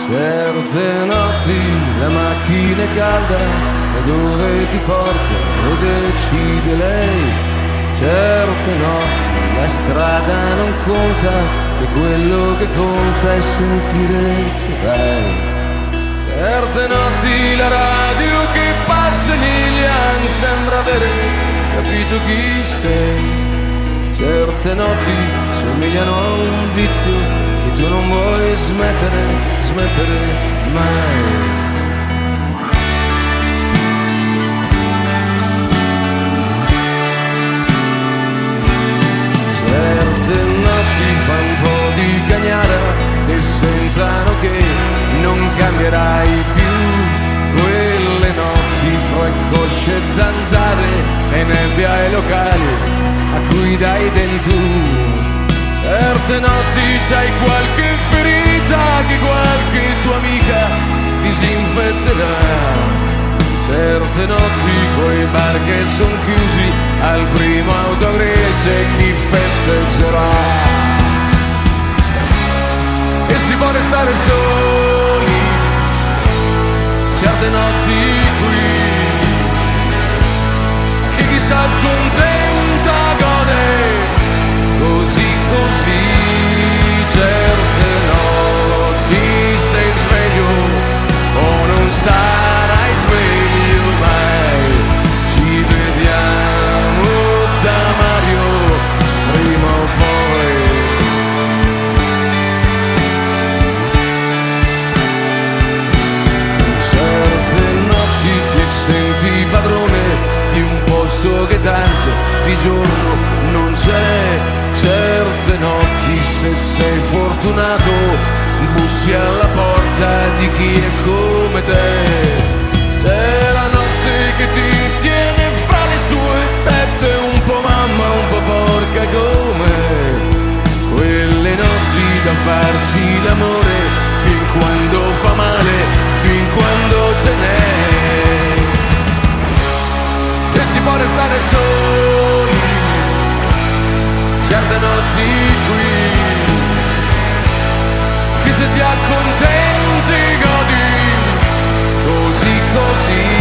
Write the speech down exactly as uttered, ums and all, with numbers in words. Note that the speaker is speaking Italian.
Certe notti la macchina è calda e dove ti porta lo decide lei. Certe notti la strada non conta, che quello che conta è sentire che vai. Certe notti la radio che passa negli anni sembra avere capito chi sei. Certe notti somigliano a un vizio che tu non vuoi smettere, smettere mai. Certe notti fa un po' di cagnara e sentono che non cambierai più. Quelle notti fra cosce e zanzare e nebbia ai locali a cui dai del tu. Certe notti c'hai qualche ferita che qualche tua amica disinfetterà. Certe notti coi bar che son chiusi al primo autogrill chi festeggerà. E si può restare soli certe notti qui, che chi s'accontenta gode così così. Certe notti sei sveglio o non sarai sveglio mai. Ci vediamo da Mario prima o poi. Certe notti ti senti padrone di un posto che tanto di giorno non c'è. Certe notti se sei fortunato bussi alla porta di chi è come te. C'è la notte che ti tiene fra le sue tette, un po' mamma, un po' porca come quelle notti da farci l'amore fin quando fa male, fin quando ce n'è. E si può restare soli certe notti qui, che se ti accontenti godi così così.